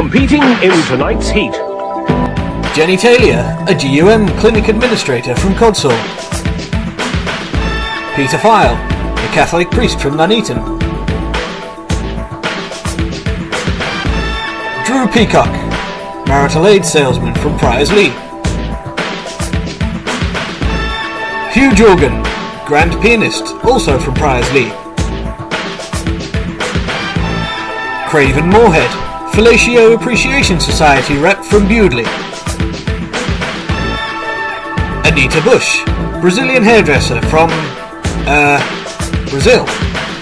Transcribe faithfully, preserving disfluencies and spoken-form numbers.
competing in tonight's heat. Jenny Taylor, a G U M clinic administrator from Codsall. Peter File, a Catholic priest from Nuneaton. Drew Peacock, marital aid salesman from Priorslee. Hugh Jorgan, grand pianist, also from Priorslee. Craven Moorhead, Fellatio Appreciation Society rep from Bewdley. Anita Bush, Brazilian hairdresser from, uh, Brazil.